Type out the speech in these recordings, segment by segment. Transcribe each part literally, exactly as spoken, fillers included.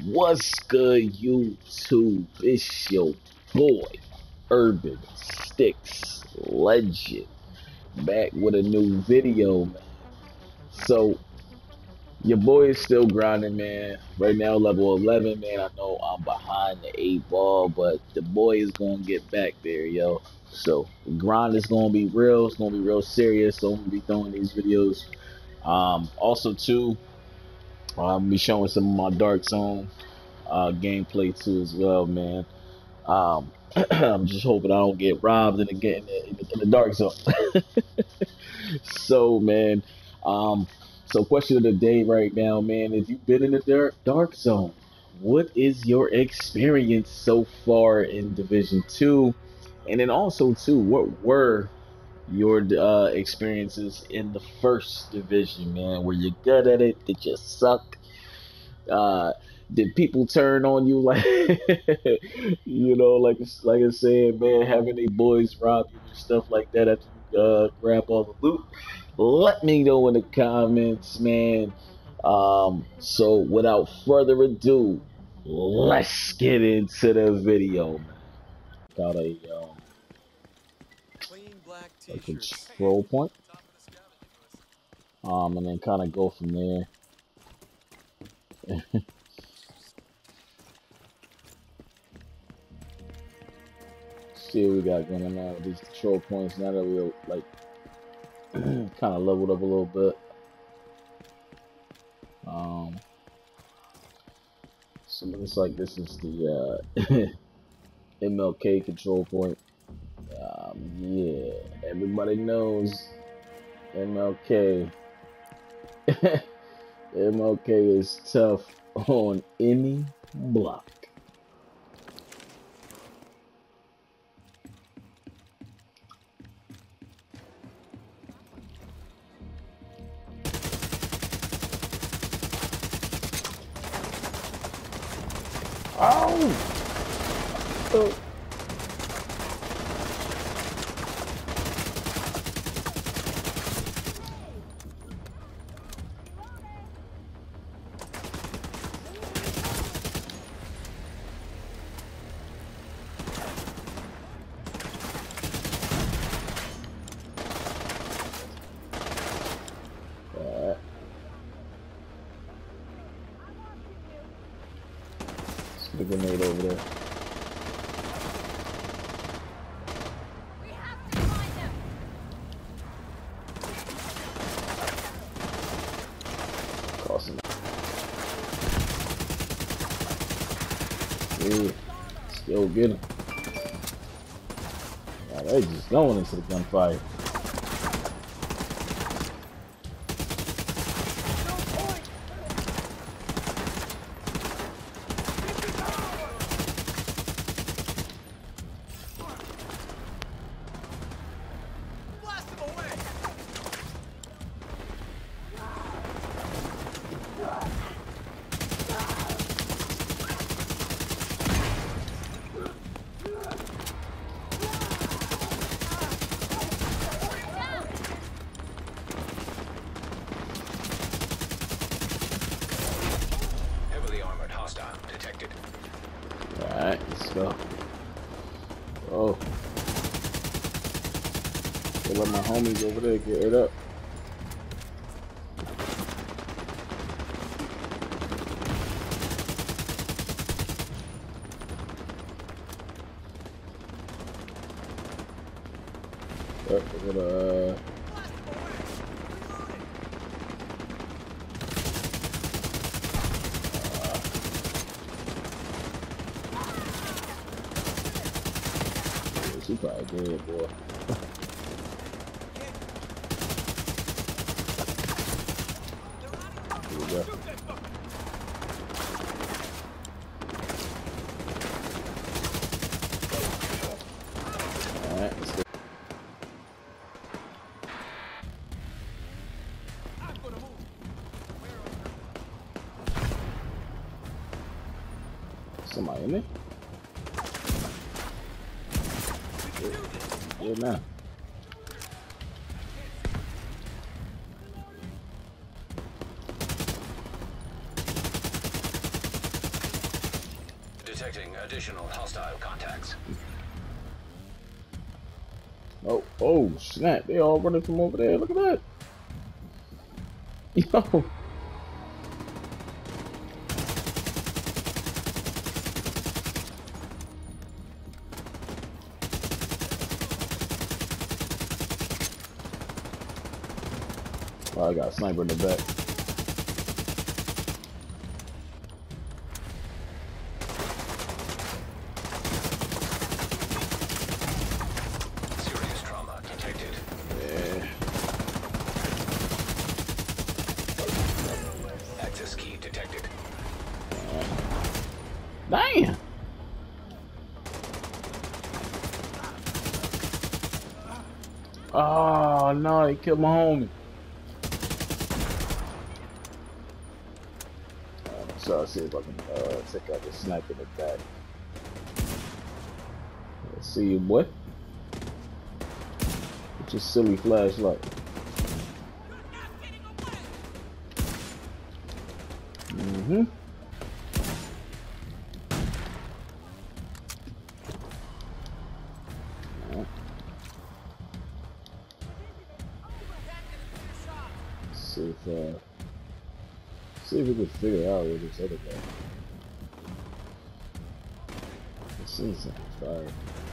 What's good, YouTube? It's your boy, Urban Sticks Legend, back with a new video, man. So, your boy is still grinding, man. Right now, level eleven, man. I know I'm behind the eight ball, but the boy is gonna get back there, yo. So, the grind is gonna be real. It's gonna be real serious. So, I'm gonna be throwing these videos. Um, also, too, I'll be showing some of my Dark Zone uh, gameplay too as well, man. Um, I'm just hoping I don't get robbed in the in the, in the Dark Zone. So, man, um, so question of the day right now, man. If you've been in the dark, dark Zone, what is your experience so far in Division Two? And then also too, what were your uh, experiences in the first division, man? Were you good at it? Did you suck? Uh, did people turn on you like, you know, like like I said, man, having any boys rob you and stuff like that after you uh, grab all the loot? Let me know in the comments, man. Um, so without further ado, let's get into the video, man. Got a um, a control point, um, and then kind of go from there. See what we got going on with these control points now that we're like kind of leveled up a little bit. Um, so it looks like this is the uh, M L K control point. Um, yeah, everybody knows M L K. M L K is tough on any block. Oh! Oh. Alright. Let's get a grenade over there. Yeah, still get him. Yeah, they just going into the gunfight. Alright, let's go. Oh. They let my homies over there get it up. Yep, we're gonna, uh... She probably did, boy. Here we go. Alright, let's go. Somebody in there? Good man. Detecting additional hostile contacts. Oh, oh, snap. They all running from over there. Look at that. Yo. Oh, I got a sniper in the back. Serious trauma detected. Yeah. Access key detected. Damn. Oh, no, he killed my homie. So I'll see if I can uh, check out the sniper in the back. Let's see you, boy. What's your silly flashlight? Mm-hmm. Right. Let's see if uh, see if we can figure out where this other guy. Let's see something fire.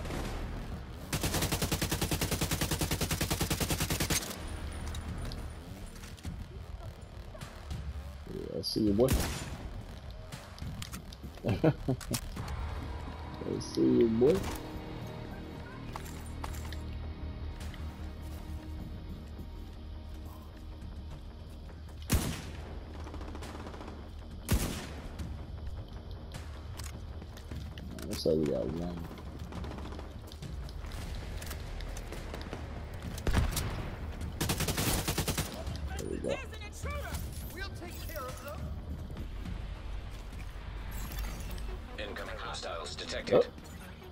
Yeah, I see you, boy. I see you, boy. Looks like we got one. There we go. Incoming hostiles detected. Oh.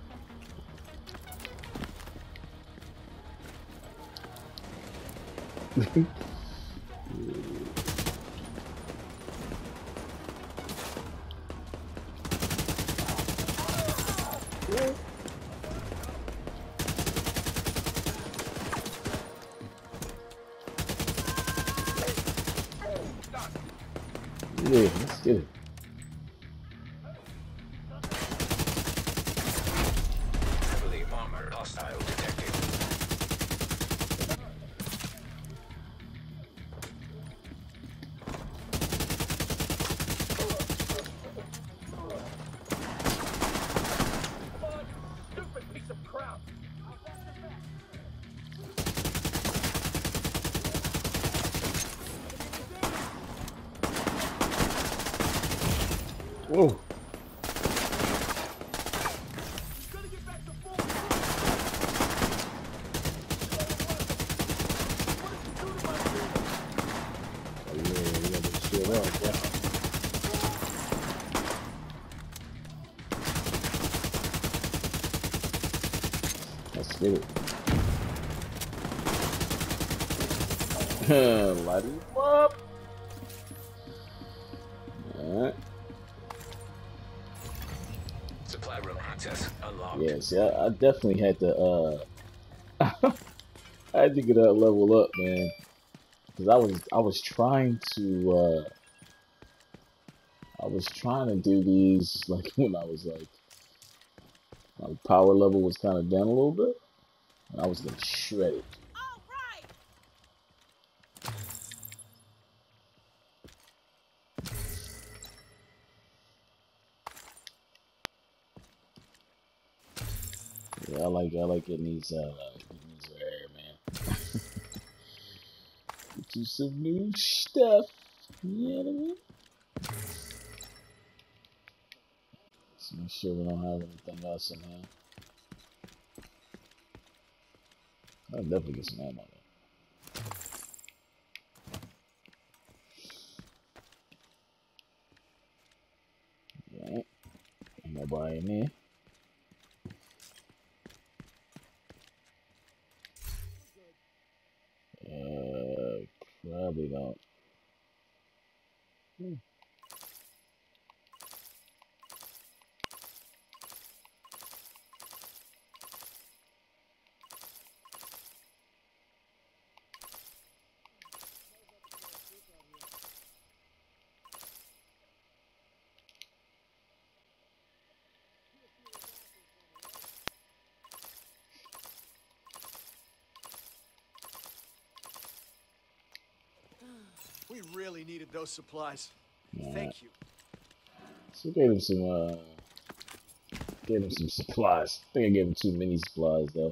Yeah, let's get it. Heavily armored hostile detected. Whoa. Oh, yeah, we got this shit up, yeah. Let's get it. Light him up. Alright. Supply room access unlocked. Yeah, see, I, I definitely had to, uh, I had to get that level up, man. Cause I was, I was trying to, uh, I was trying to do these, like, when I was, like, my power level was kind of down a little bit. And I was getting shredded. Yeah, I like, I like getting these, uh, getting these rare, man. Get you some new stuff. You know what I mean? Let's make sure we don't have anything else in here. I'll definitely get some ammo there. Alright. Ain't nobody in there. Uh, probably don't. Hmm. We really needed those supplies. All Thank right. you. So gave him some, uh, gave him some supplies. I think I gave him too many supplies though.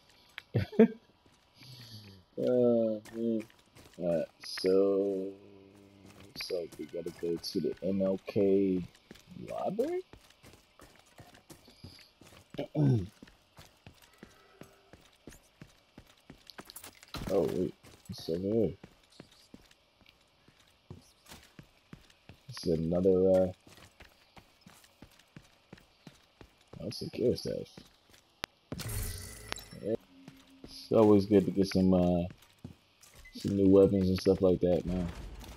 uh, man. All right. So, so we gotta go to the M L K library. Oh wait, it's over here. This is another, uh, oh, secure stash. Yeah. It's always good to get some, uh, some new weapons and stuff like that, man.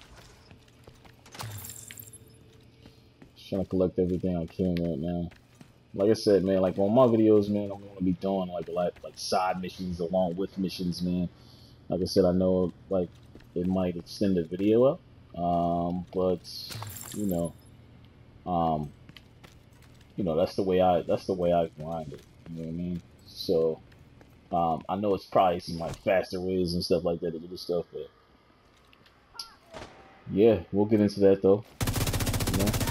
Just trying to collect everything I can right now. Like I said, man, like on my videos, man, I'm gonna be doing like a lot, like side missions along with missions, man. Like I said, I know like it might extend the video up, um, but you know, um, you know that's the way I that's the way I grind it. You know what I mean? So um, I know it's probably some like faster ways and stuff like that to do this stuff, but yeah, we'll get into that though. You know?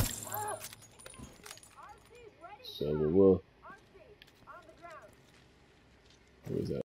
So we will. Where is that?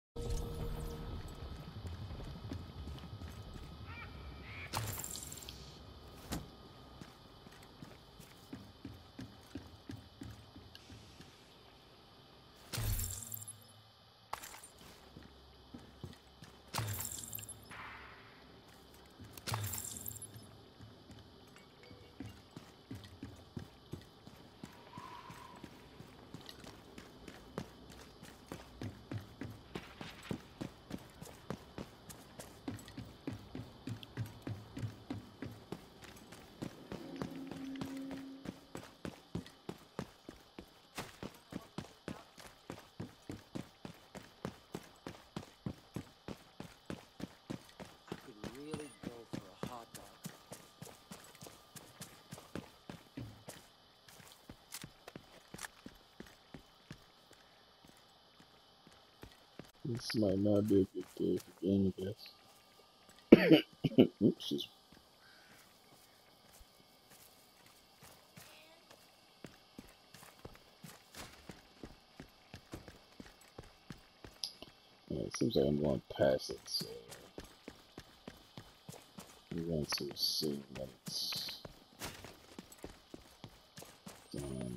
I could really go for a hot dog. This might not be a good day for game, I guess. Oops. Yeah, it seems like I'm going past it, so I'm going to assume that it's done.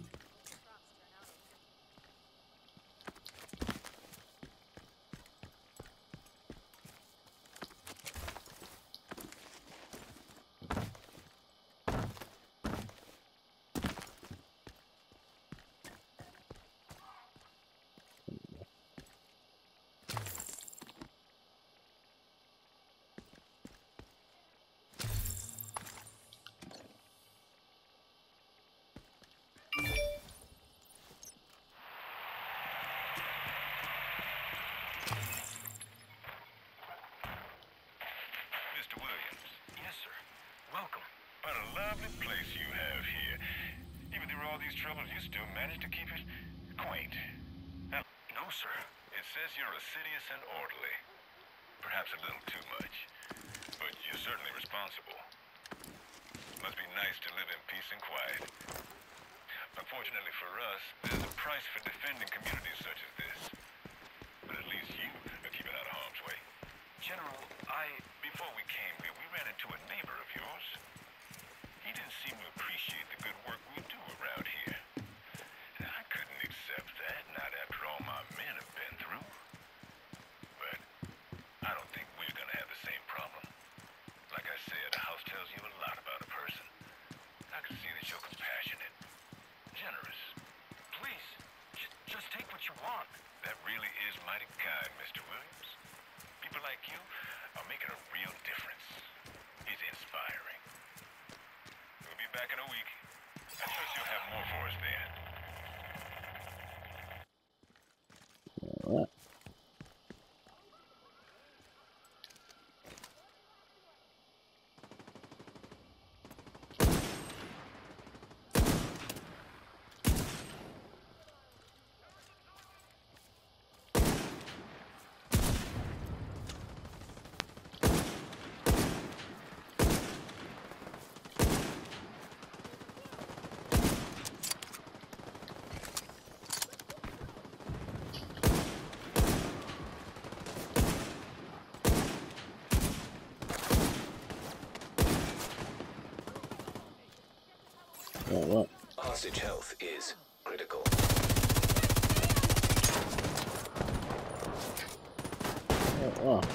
Mister Williams. Yes, sir. Welcome. What a lovely place you have here. Even through all these troubles, you still manage to keep it quaint. Now, no, sir. It says you're assiduous and orderly. Perhaps a little too much. But you're certainly responsible. Must be nice to live in peace and quiet. Unfortunately for us, there's a price for defending communities such as this. But at least you are keeping out of harm's way. General, I... Before we came here, we ran into a neighbor of yours. He didn't seem to appreciate the good work we do around here. And I couldn't accept that, not after all my men have been through. But I don't think we're gonna have the same problem. Like I said, the house tells you a lot about a person. I can see that you're compassionate, generous. Please, j just take what you want. That really is mighty kind, Mister Williams. People like you are making a real difference. It's inspiring. We'll be back in a week. I trust you'll have more for us then. All right. Oh, what? Hostage health is critical. Oh, oh.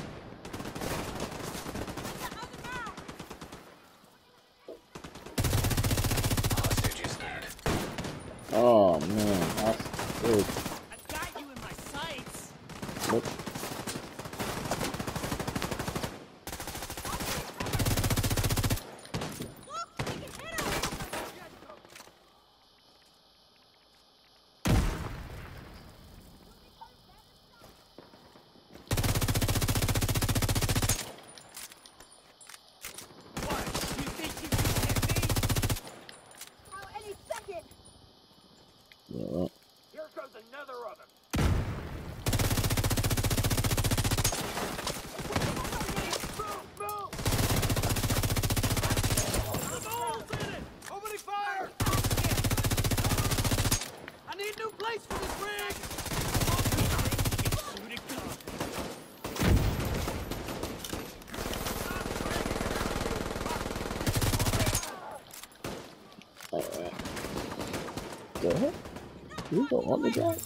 Hostage is dead. Oh man, that's good. I've got you in my sights. Nope. What? You think you can hit me? Oh, any second! Yeah, well. Here comes another of them. Move, move! I'm holes in it! Opening fire! I need a new place for this rig! Shoot it, go. Alright. The heck? You go on the guy?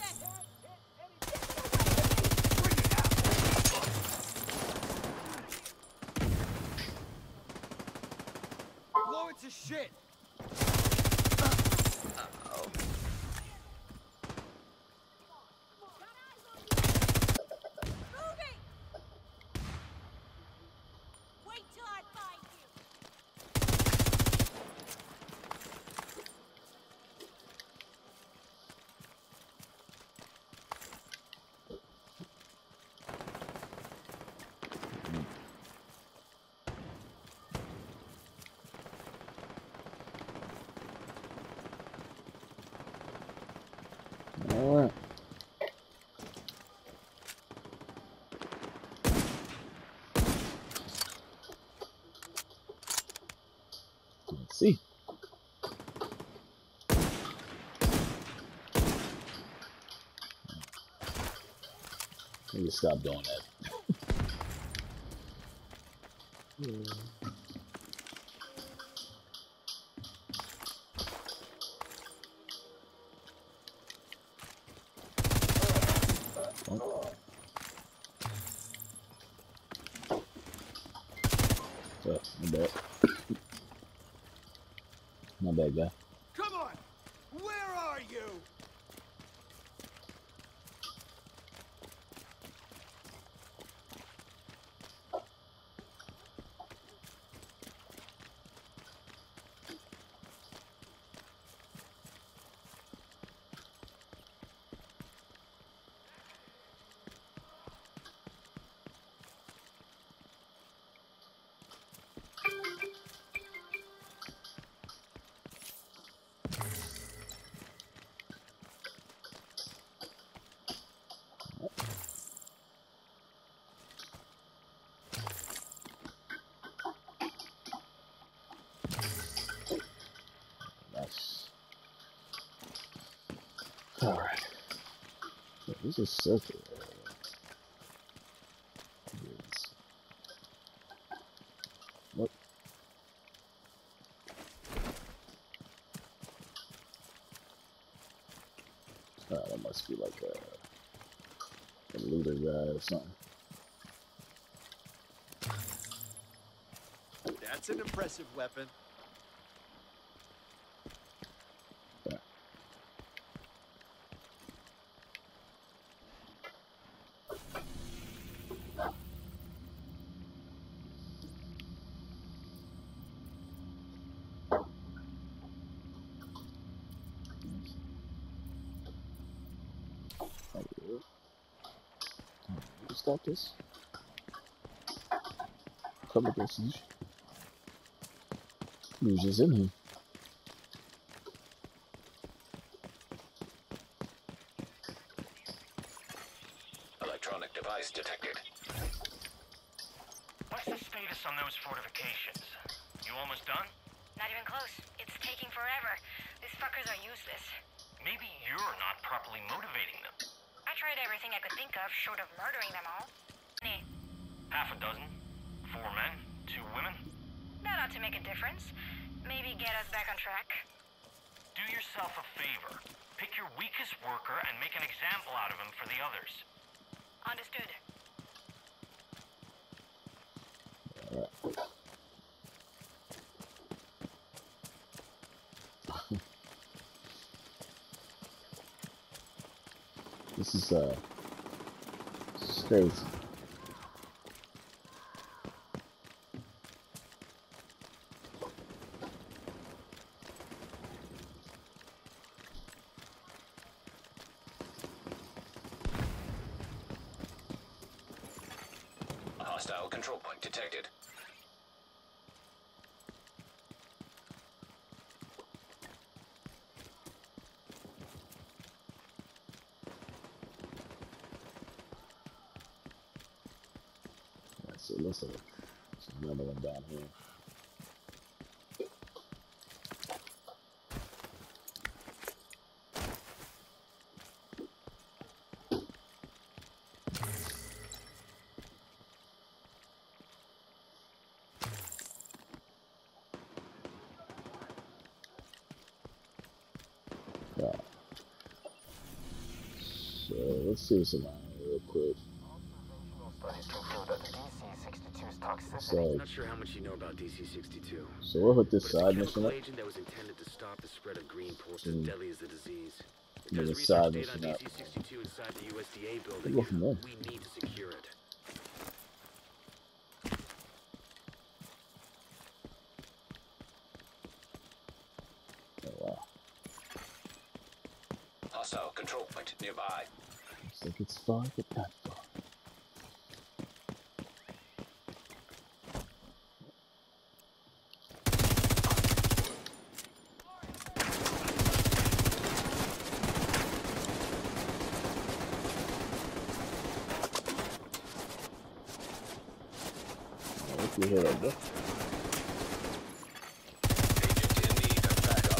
Blow it to shit! Moving! Wait till I find you! Alright. Let's see. Let me stop doing that. Oh. So, my bad. My bad, guy. Come on! Where are you? Nice. Alright. So this is circular. Yes. What? Oh, that must be like a, a looter guy or something. That's an impressive weapon. Yeah. Thank you. Stop this. Come against these. Who's just in here? Electronic device detected. What's the status on those fortifications? You almost done? Not even close. It's taking forever. These fuckers are useless. Maybe you're not properly motivating them. I tried everything I could think of, short of murdering them all. Hey, Half a dozen. Four men, two women. that ought to make a difference. Maybe get us back on track. Do yourself a favor. Pick your weakest worker and make an example out of him for the others. Understood. This is uh, this is crazy. Hostile control point detected. Alright, so let's look. There's another one down here. Yeah. So let's see what's around here real quick. Studies conclude that D C sixty-two's toxicity. So, Not sure how much you know about D C sixty-two. so we'll hit this But it's a side mission chemical up. agent that was intended to stop the spread of green ports as Mm. deadly as the disease. If Yeah, there's the research side data on mission up. D C sixty-two inside the U S D A We'll building, go from there. we need to secure it. Oh wow. Hostile control point nearby. Looks like it's far, but not far. If you hear that, bro. Agent in need of backup.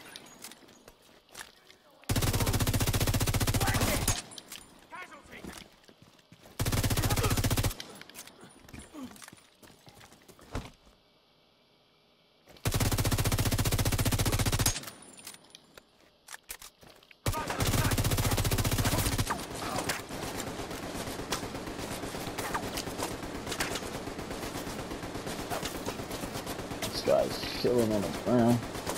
This guy's chilling on the ground.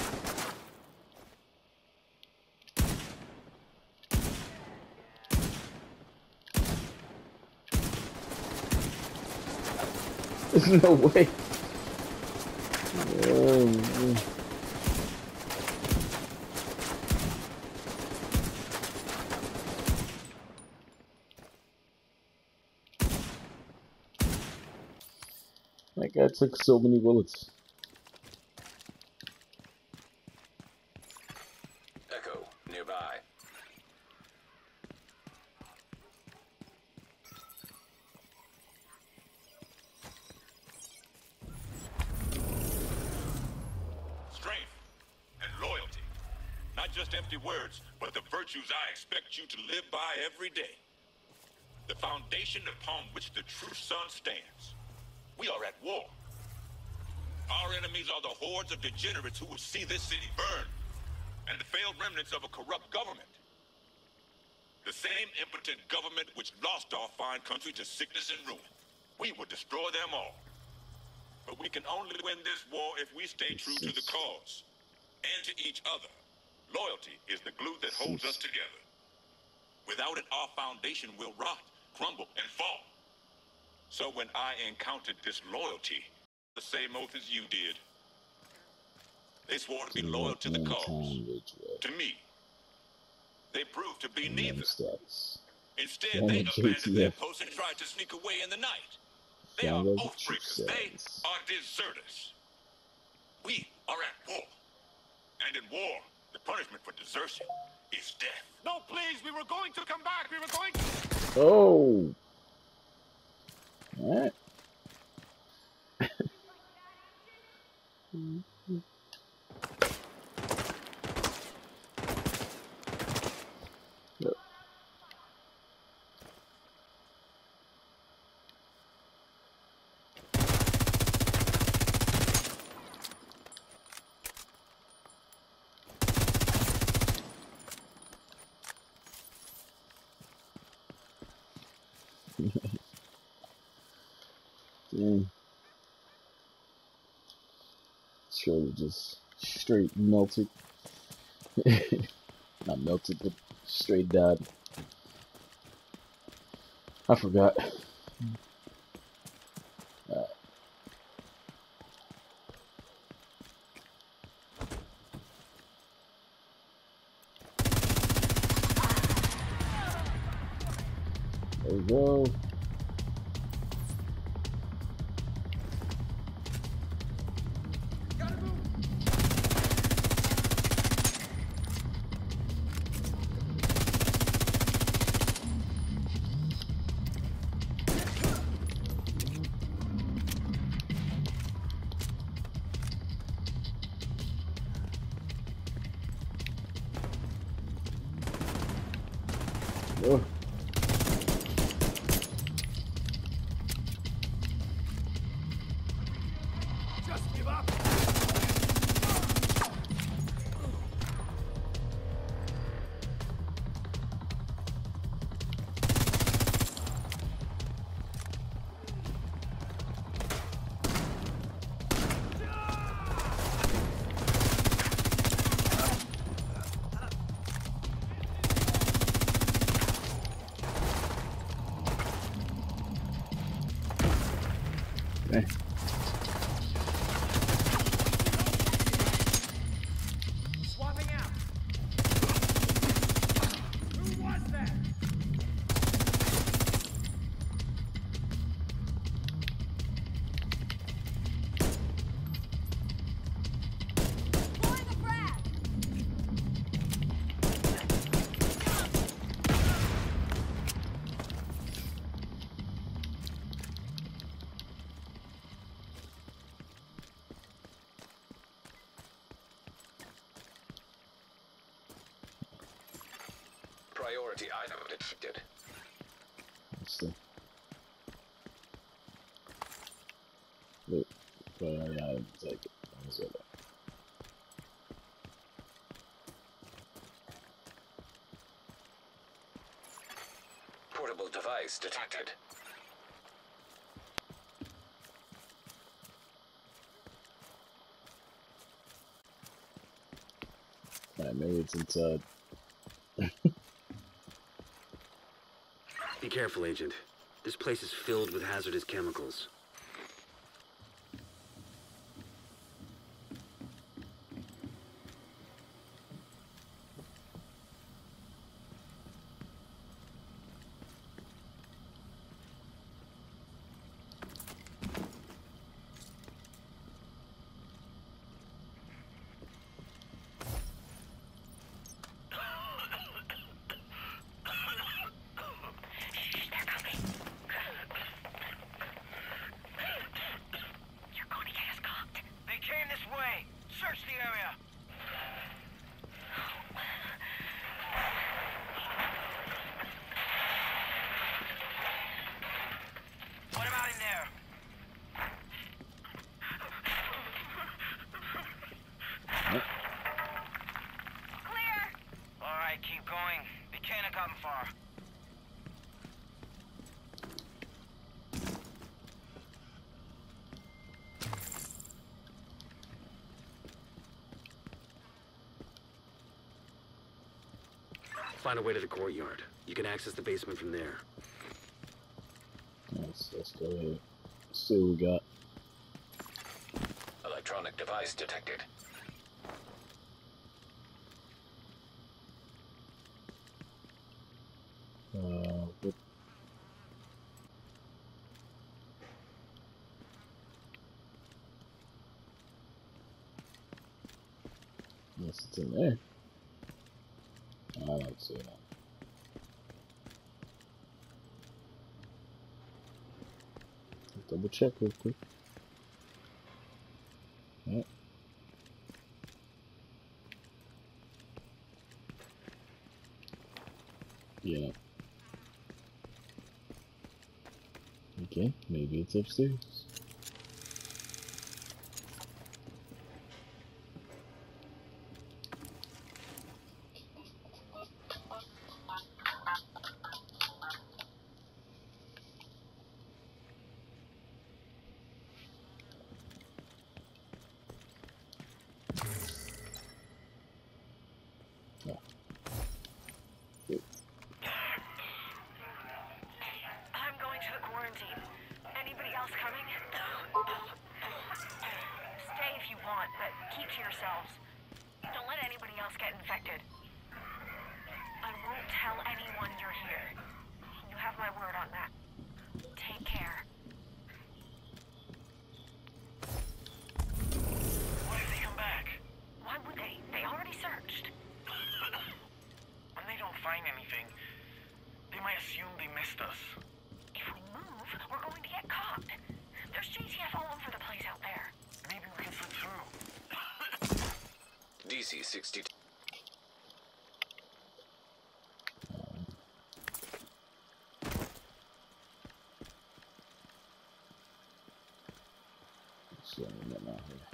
There's no way. Oh, man. That guy took so many bullets. Echo nearby. Strength and loyalty. Not just empty words, but the virtues I expect you to live by every day. The foundation upon which the true sun stands. We are at war. Our enemies are the hordes of degenerates who will see this city burn, and the failed remnants of a corrupt government. The same impotent government which lost our fine country to sickness and ruin. We will destroy them all. But we can only win this war if we stay true to the cause, and to each other. Loyalty is the glue that holds us together. Without it, our foundation will rot, crumble, and fall. So when I encountered disloyalty, the same oath as you did. They swore to be loyal to the cause. To me. They proved to be neither. Stats. Instead, Former they abandoned J T their F. posts and tried to sneak away in the night. They are Found out the oath breakers. truth They says. are deserters. We are at war. And in war, the punishment for desertion is death. No, please, we were going to come back. We were going to... Oh! Alright. Yep. Mm. Sure, just straight melted. Not melted, but straight died. I forgot. Uh, there we go. Oh. Just give up. Okay. Swapping out. Who was that? Throwing a frag! Priority item detected. Let's see. Wait, but I gotta take it. Let's see that. Portable device detected. Alright, maybe it's inside. Be careful, Agent. This place is filled with hazardous chemicals. Keep going. They can't have gotten far. Find a way to the courtyard. You can access the basement from there. Let's, let's go ahead. Let's see what we got. Electronic device detected. Uh, what? Yes, it's in there. I don't see that. Double check real quick. Yep. Yeah. Okay, maybe it's upstairs. Don't let anybody else get infected. I won't tell anyone you're here. You have my word on that. Take care. What if they come back? Why would they? They already searched. When they don't find anything, they might assume they missed us. If we move, we're going to get caught. There's J T F all over the place out there. Maybe we can slip through. D C sixty-two. Showing them out here.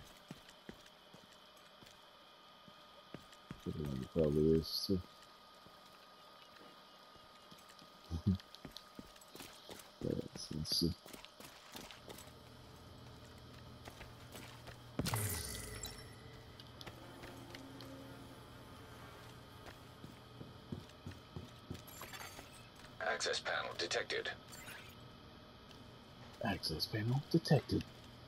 Good one, probably is too. Let's, let's see. Access panel detected. Access panel detected.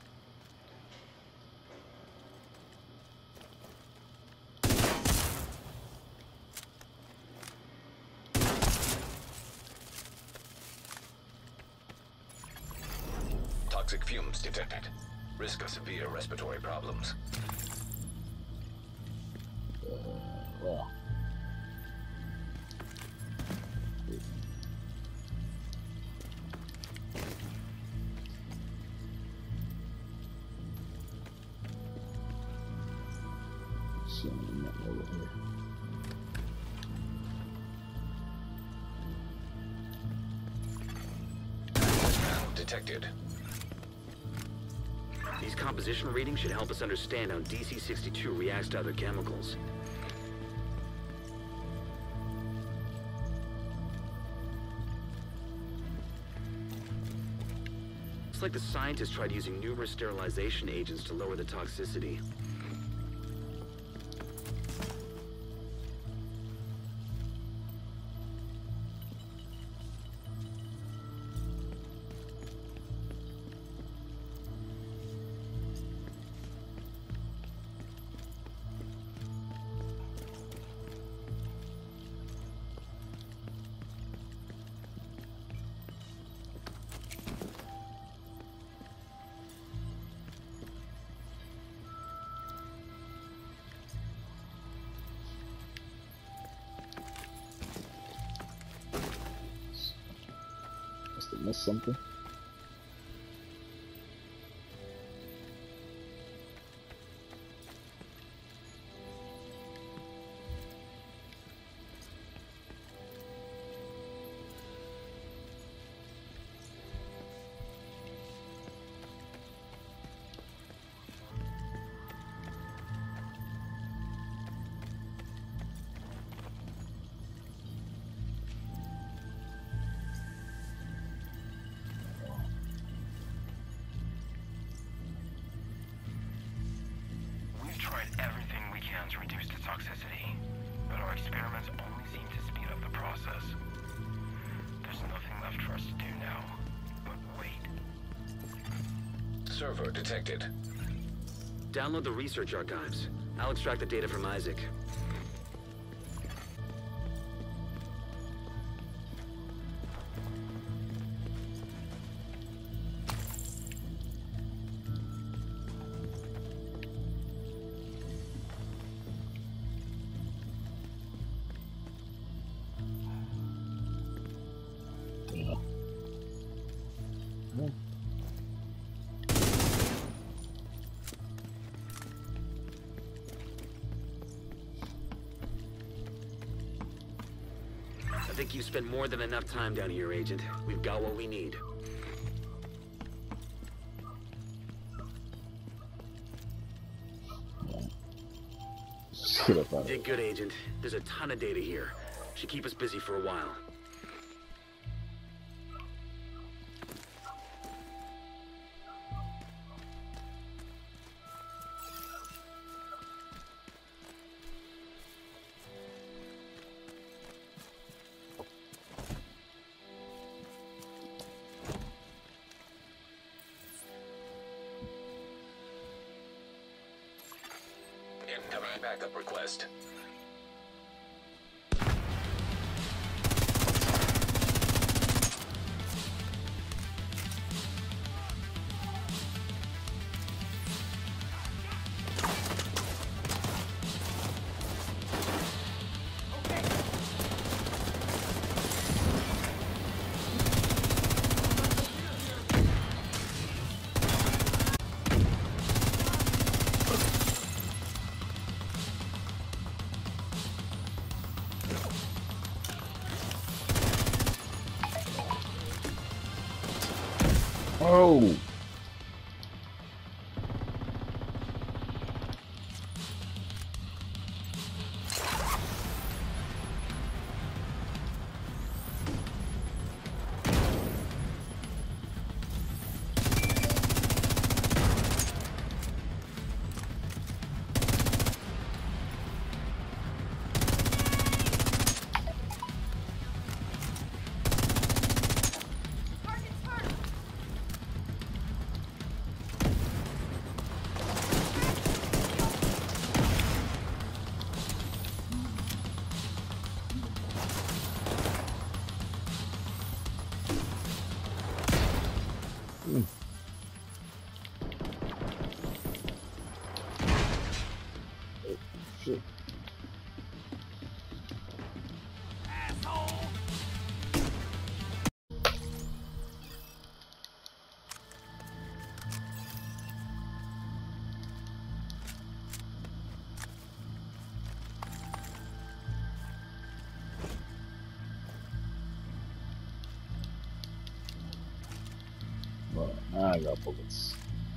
Toxic fumes detected. Risk of severe respiratory problems. Uh, well. Showing that over here. Access panel detected. These composition readings should help us understand how D C sixty-two reacts to other chemicals. It's like the scientists tried using numerous sterilization agents to lower the toxicity. Must have missed something. We've tried everything we can to reduce the toxicity, but our experiments only seem to speed up the process. There's nothing left for us to do now, but wait. Server detected. Download the research archives. I'll extract the data from Isaac. Yeah. Yeah. I think you've spent more than enough time down here, Agent. We've got what we need. Get up out of Did good, Agent. There's a ton of data here. Should keep us busy for a while. Incoming backup request. Oh. Mm. Oh, shit. Well, now I got bullets.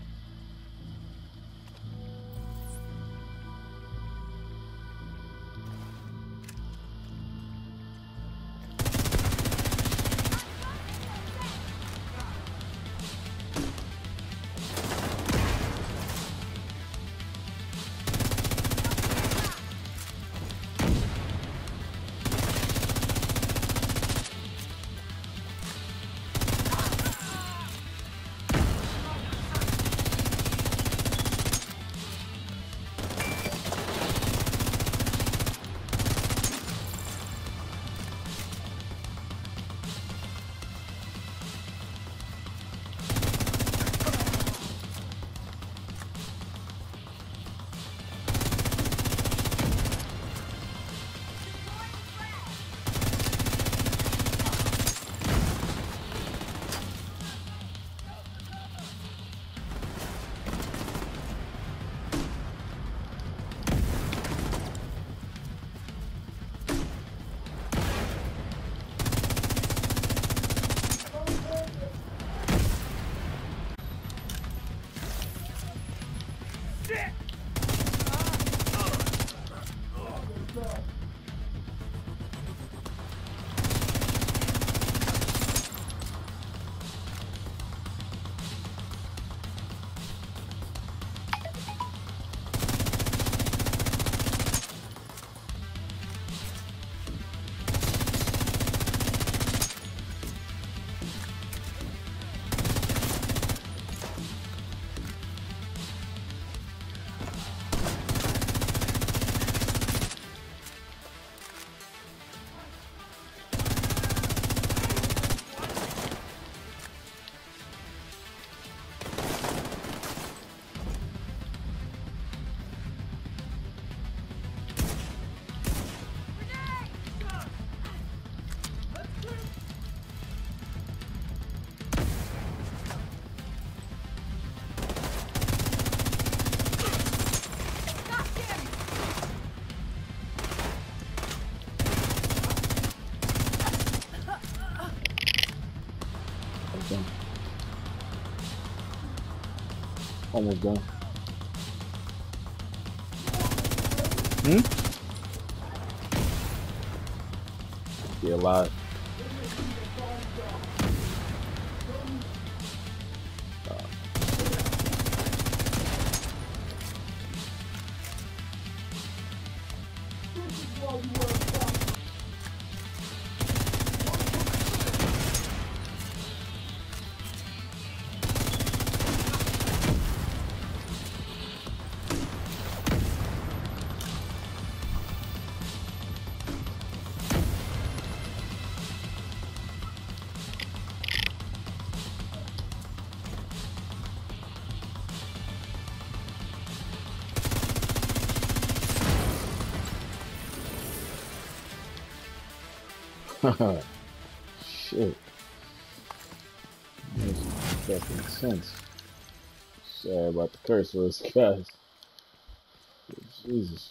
Done. Almost done. Hmm? Yeah, a lot. Shit. Makes fucking sense. Sorry about the curse words, guys. Jesus.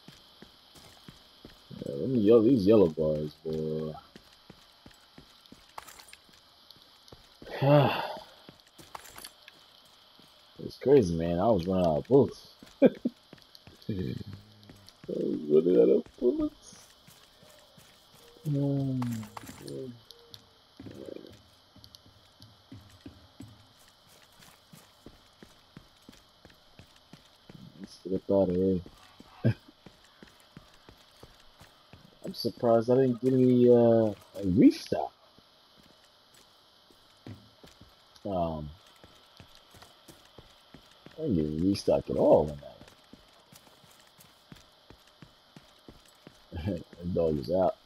Yeah, let me yell these yellow bars, boy. It's crazy, man. I was running out of bullets. I was running out of bullets. Um, let's get up out of here. I'm surprised I didn't get any uh, a restock. Um, I didn't get a restock at all in that. That dog is out.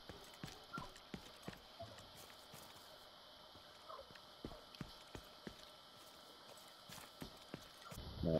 No.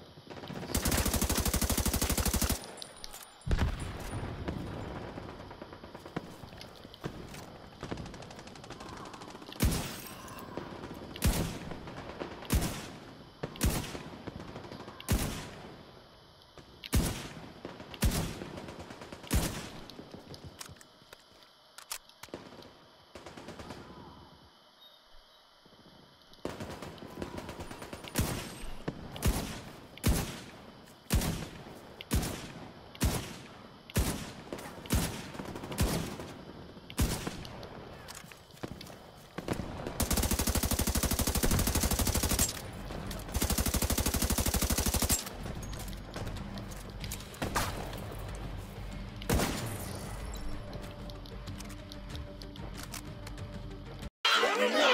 Running